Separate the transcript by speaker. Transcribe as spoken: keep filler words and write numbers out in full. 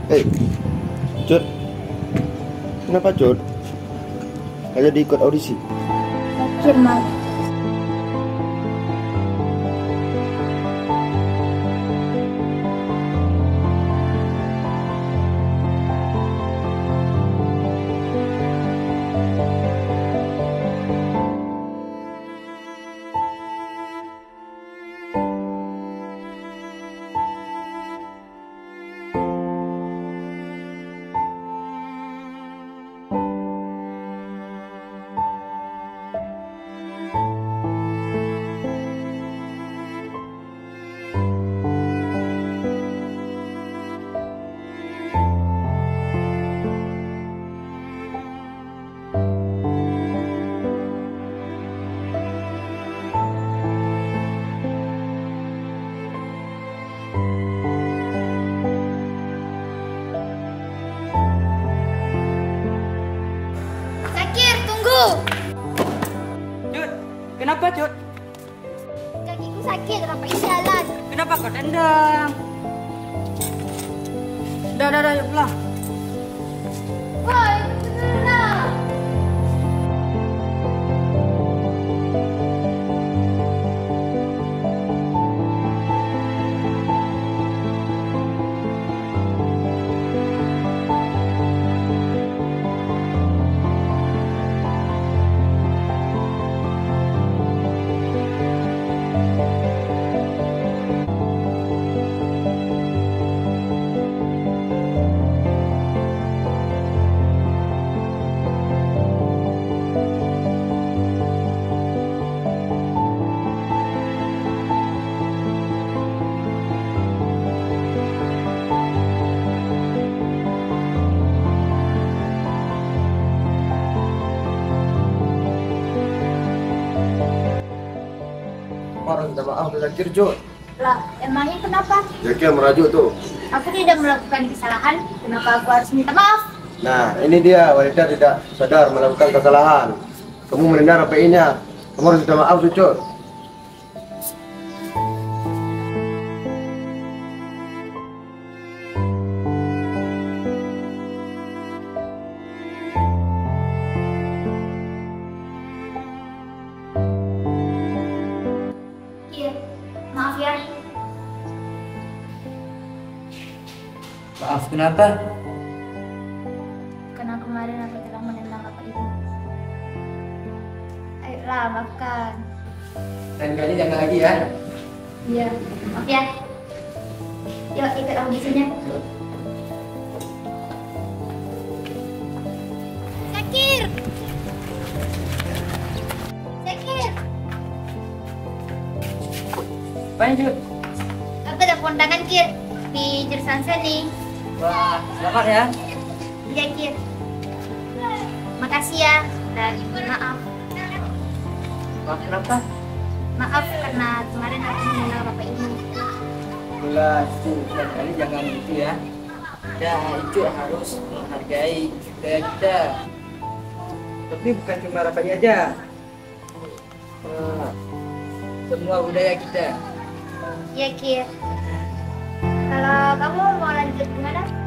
Speaker 1: Eh, Cut, kenapa Cut? Gak jadi ikut audisi?
Speaker 2: Sakit, Mas.
Speaker 3: Cut, kenapa Cut?
Speaker 2: Kakiku sakit, rapat jalan.
Speaker 3: Kenapa kau tendang? Dah, dah, dah, yuk pulang.
Speaker 2: Woi, beneran.
Speaker 1: Orang minta maaf udah Zakir, Cut.
Speaker 2: Lah, emangnya kenapa?
Speaker 1: Zakir merajuk tuh.
Speaker 2: Aku tidak melakukan kesalahan. Kenapa aku harus minta maaf?
Speaker 1: Nah, ini dia wanita tidak sadar melakukan kesalahan. Kamu mendengar apa ini? Kamu harus minta maaf tuh, Cut.
Speaker 2: Iya, maaf ya.
Speaker 3: Maaf, kenapa?
Speaker 2: Karena kemarin aku telah menendang bapak ibu. Ayolah, maafkan.
Speaker 3: Lain kali jangan lagi ya.
Speaker 2: Iya, maaf ya. Yuk, ikut audisinya. Zakir! Zakir!
Speaker 3: Apaan Cut?
Speaker 2: Aku ada kondangan, Kir. Di jurusan seni.
Speaker 3: Wah, selamat ya.
Speaker 2: Iya, Kir. Makasih ya. Dan maaf.
Speaker 3: Maaf, kenapa?
Speaker 2: Maaf karena kemarin aku mengenal bapak ibu.
Speaker 3: Jelas, tuh, lain kali jangan gitu ya. Ya, itu harus menghargai budaya kita. Tapi bukan cuma rapat aja. Nah, semua budaya kita.
Speaker 2: Iya, Kir. Kalau kamu mau lanjut kemana?